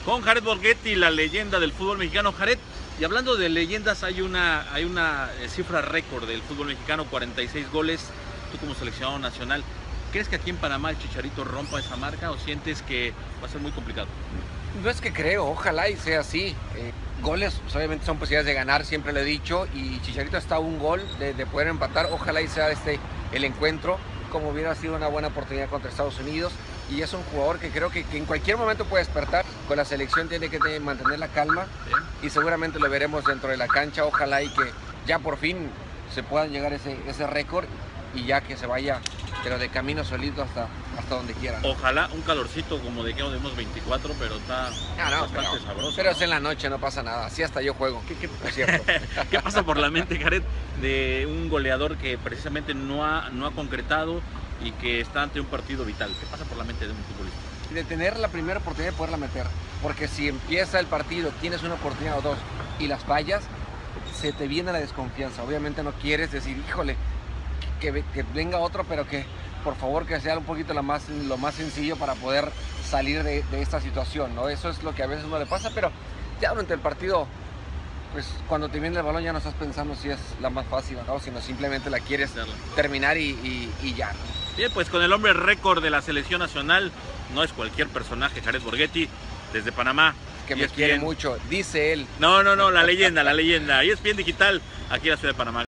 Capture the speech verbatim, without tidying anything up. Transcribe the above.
con Jared Borghetti, la leyenda del fútbol mexicano. Jared, y hablando de leyendas, hay una, hay una cifra récord del fútbol mexicano, cuarenta y seis goles, tú como seleccionado nacional. ¿Crees que aquí en Panamá el Chicharito rompa esa marca o sientes que va a ser muy complicado? No es que creo, ojalá y sea así. Eh, goles pues, obviamente son posibilidades de ganar, siempre lo he dicho, y Chicharito está a un gol de, de poder empatar. Ojalá y sea este el encuentro, como hubiera sido una buena oportunidad contra Estados Unidos. Y es un jugador que creo que, que en cualquier momento puede despertar. Con la selección tiene que tener, mantener la calma. Bien. Y seguramente lo veremos dentro de la cancha. Ojalá y que ya por fin se puedan llegar a ese, ese récord y ya que se vaya, pero de camino solito hasta, hasta donde quiera. Ojalá un calorcito como de que de unos veinticuatro, pero está ah, no, bastante pero, sabroso. Pero ¿no? es en la noche, no pasa nada. Así hasta yo juego. ¿Qué, qué, es cierto. ¿Qué pasa por la mente, Jared, de un goleador que precisamente no ha, no ha concretado y que está ante un partido vital? ¿Qué pasa por la mente de un futbolista? De tener la primera oportunidad de poderla meter. Porque si empieza el partido, tienes una oportunidad o dos y las fallas, se te viene la desconfianza. Obviamente no quieres decir, híjole, que, que venga otro, pero que por favor que sea un poquito lo más, lo más sencillo para poder salir de, de esta situación, ¿no? Eso es lo que a veces no le pasa, pero ya durante el partido, pues cuando te viene el balón ya no estás pensando si es la más fácil o no, sino simplemente la quieres terminar y, y, y ya. Bien, pues con el hombre récord de la selección nacional, no es cualquier personaje, Jared Borghetti, desde Panamá. Que me quiere mucho, dice él. No, no, no, la leyenda, la leyenda. Y es bien digital aquí en la ciudad de Panamá.